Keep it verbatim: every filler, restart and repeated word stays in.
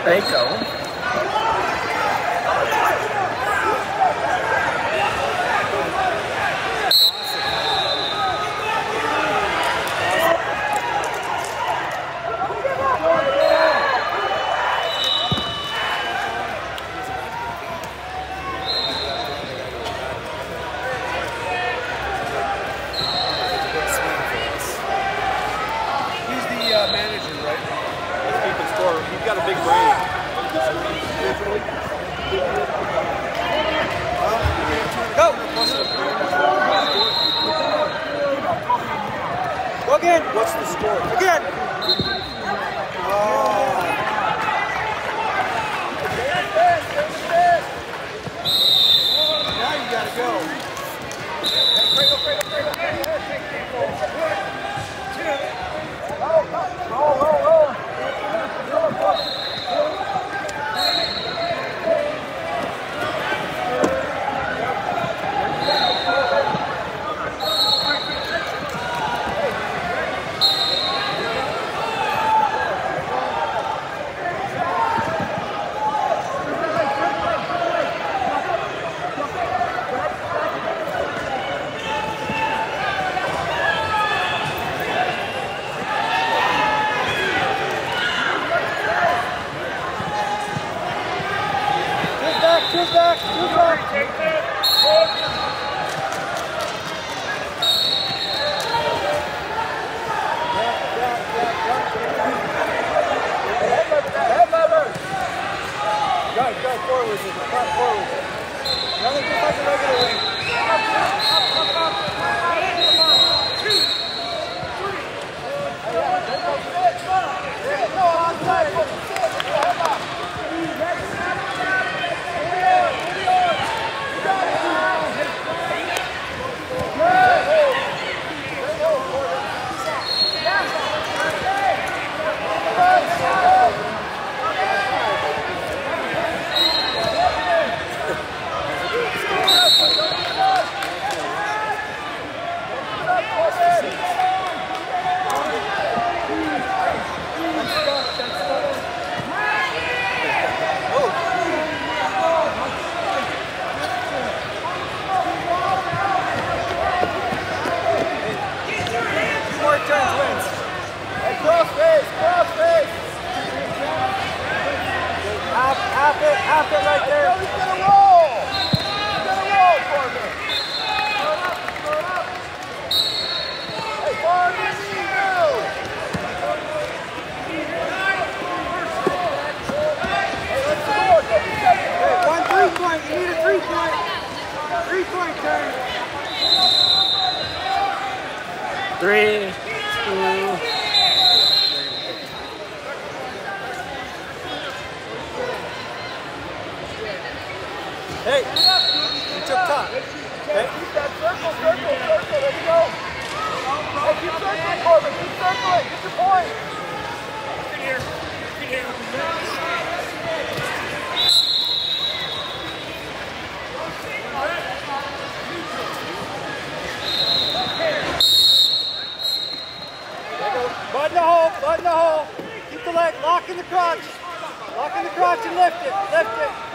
Baco. He's got a big brain. Go! Go again! What's the score? Again! Oh. Now you gotta go. Roll, roll, roll. Two back, two back. Take that. Head lever. Guys, guys, forward. Front forward. Run it just like a regular wing. Up, up, up, up. Two, three. Hey, no, onside. Head up. Half it, half it right there. He's gonna roll. He's gonna roll for me. Throw it up, throw it up. Hey, far to me, go. Hey, let's score. Hey, one three point. You need a three point. Three point turn. Three, two. Hey, you took top. Hey, keep that circle, circle, circle. There you go. Hey, keep circling, Corbin. Keep circling. Get your point. Get here. Get here. Button the hole, button the hole. Keep the leg, lock in the crotch. Lock in the crotch and lift it, lift it.